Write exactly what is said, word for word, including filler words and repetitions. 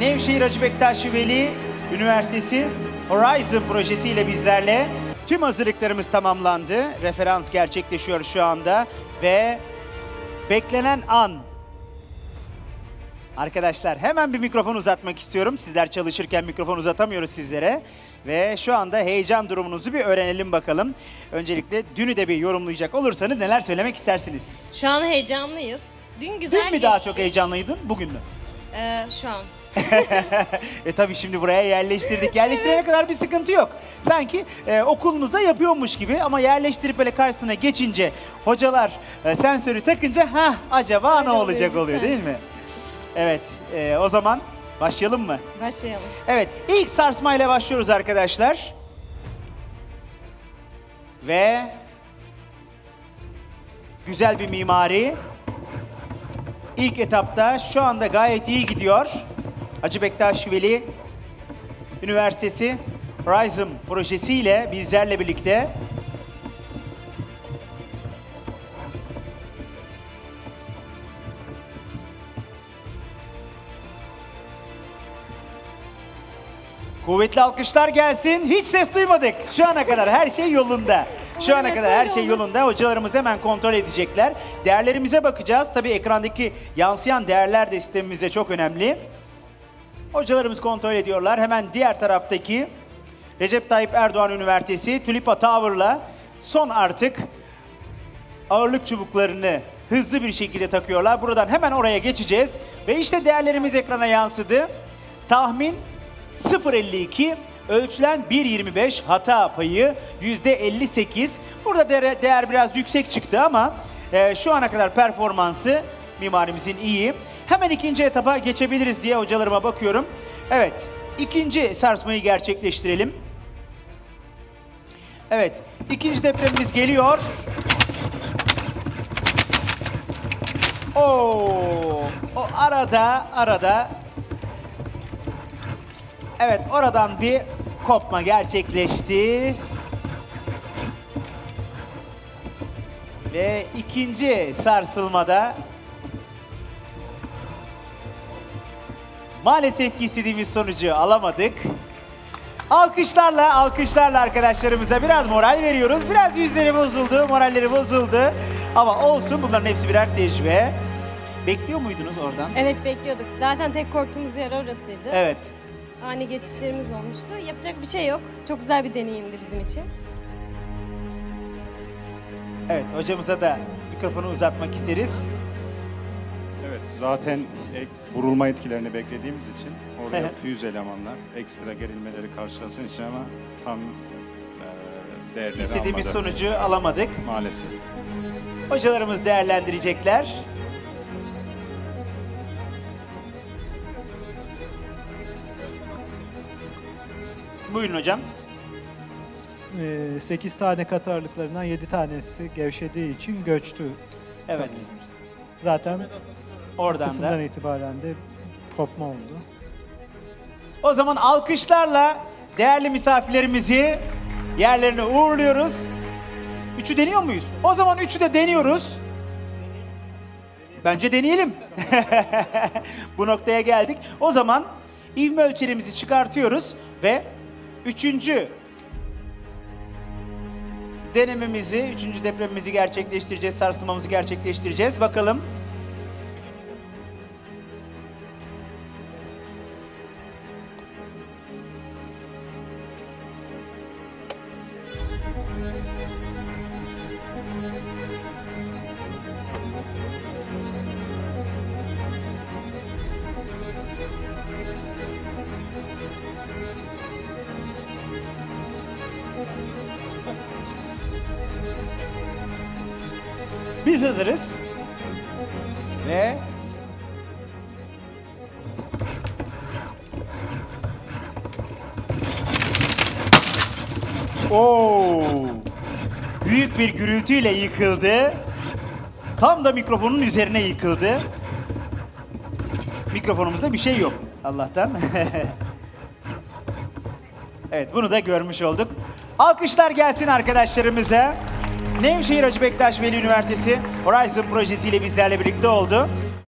Nevşehir Hacı Bektaş Veli Üniversitesi Horizon projesiyle bizlerle. Tüm hazırlıklarımız tamamlandı. Referans gerçekleşiyor şu anda ve beklenen an. Arkadaşlar hemen bir mikrofon uzatmak istiyorum. Sizler çalışırken mikrofon uzatamıyoruz sizlere. Ve şu anda heyecan durumunuzu bir öğrenelim bakalım. Öncelikle dünü de bir yorumlayacak olursanız neler söylemek istersiniz? Şu an heyecanlıyız. Dün güzel Dün mü geçti. daha çok heyecanlıydın, bugün mü? Ee, şu an. e tabii şimdi buraya yerleştirdik. Yerleştirene kadar bir sıkıntı yok. Sanki e, okulunuzda yapıyormuş gibi ama yerleştirip böyle karşısına geçince hocalar e, sensörü takınca ha acaba Öyle ne olacak oluyor, oluyor değil mi? Evet, e, o zaman başlayalım mı? Başlayalım. Evet, ilk sarsmayla başlıyoruz arkadaşlar. Ve güzel bir mimari. İlk etapta şu anda gayet iyi gidiyor. Hacı Bektaş Veli Üniversitesi Horizon projesiyle bizlerle birlikte. Kuvvetli alkışlar gelsin. Hiç ses duymadık. Şu ana kadar her şey yolunda. Şu ana kadar her şey yolunda. Hocalarımız hemen kontrol edecekler. Değerlerimize bakacağız. Tabii ekrandaki yansıyan değerler de sistemimize çok önemli. Hocalarımız kontrol ediyorlar. Hemen diğer taraftaki Recep Tayyip Erdoğan Üniversitesi Tulipa Tower'la son artık ağırlık çubuklarını hızlı bir şekilde takıyorlar. Buradan hemen oraya geçeceğiz. Ve işte değerlerimiz ekrana yansıdı. Tahmin sıfır virgül elli iki, ölçülen bir virgül yirmi beş, hata payı yüzde elli sekiz. Burada değer, değer biraz yüksek çıktı ama e, şu ana kadar performansı mimarimizin iyi. Hemen ikinci etapa geçebiliriz diye hocalarıma bakıyorum. Evet, ikinci sarsmayı gerçekleştirelim. Evet, ikinci depremimiz geliyor. Oo, o arada, arada. Evet, oradan bir kopma gerçekleşti. Ve ikinci sarsılmada maalesef ki istediğimiz sonucu alamadık. Alkışlarla, alkışlarla arkadaşlarımıza biraz moral veriyoruz. Biraz yüzleri bozuldu, moralleri bozuldu. Ama olsun, bunların hepsi birer tecrübe. Bekliyor muydunuz oradan? Evet, bekliyorduk. Zaten tek korktuğumuz yer orasıydı. Evet. Ani geçişlerimiz olmuştu. Yapacak bir şey yok. Çok güzel bir deneyimdi bizim için. Evet, hocamıza da mikrofonu uzatmak isteriz. Evet, zaten ek, vurulma etkilerini beklediğimiz için oraya füze elemanlar ekstra gerilmeleri karşılasın için ama tam e, değerleri İstediğimiz almadı. sonucu alamadık. Maalesef. Hocalarımız değerlendirecekler. Buyurun hocam. sekiz tane kat ağırlıklarından yedi tanesi gevşediği için göçtü. Evet. Zaten Oradan kısımdan da. itibaren de kopma oldu. O zaman alkışlarla değerli misafirlerimizi yerlerine uğurluyoruz. Üçü deniyor muyuz? O zaman üçü de deniyoruz. Bence deneyelim. Bu noktaya geldik. O zaman ivme ölçerimizi çıkartıyoruz ve üçüncü denememizi, üçüncü depremimizi gerçekleştireceğiz, sarsılmamızı gerçekleştireceğiz. Bakalım. Biz hazırız. Ve Oo! Büyük bir gürültüyle yıkıldı. Tam da mikrofonun üzerine yıkıldı. Mikrofonumuzda bir şey yok Allah'tan. Evet, bunu da görmüş olduk. Alkışlar gelsin arkadaşlarımıza. Nevşehir Hacı Bektaş Veli Üniversitesi Horizon projesiyle bizlerle birlikte oldu.